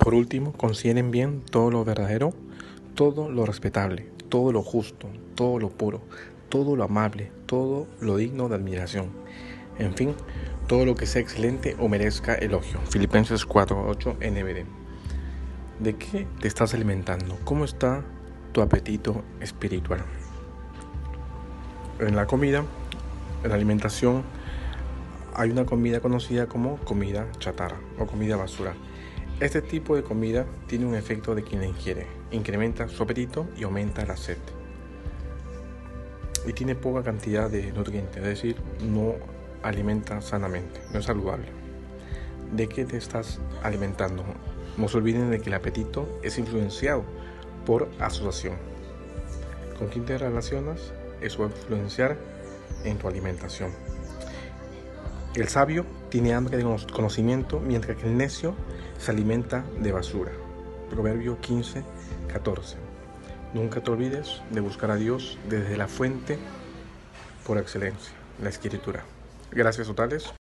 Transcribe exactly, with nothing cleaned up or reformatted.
Por último, consideren bien todo lo verdadero, todo lo respetable, todo lo justo, todo lo puro, todo lo amable, todo lo digno de admiración. En fin, todo lo que sea excelente o merezca elogio. Filipenses cuatro ocho N B D. ¿De qué te estás alimentando? ¿Cómo está tu apetito espiritual? En la comida, en la alimentación, hay una comida conocida como comida chatarra o comida basura. Este tipo de comida tiene un efecto de quien la ingiere, incrementa su apetito y aumenta la sed. Y tiene poca cantidad de nutrientes, es decir, no alimenta sanamente, no es saludable. ¿De qué te estás alimentando? No se olviden de que el apetito es influenciado por asociación. ¿Con quién te relacionas? Eso va a influenciar en tu alimentación. El sabio tiene hambre de conocimiento, mientras que el necio se alimenta de basura. Proverbio quince catorce. Nunca te olvides de buscar a Dios desde la fuente por excelencia, la Escritura. Gracias totales.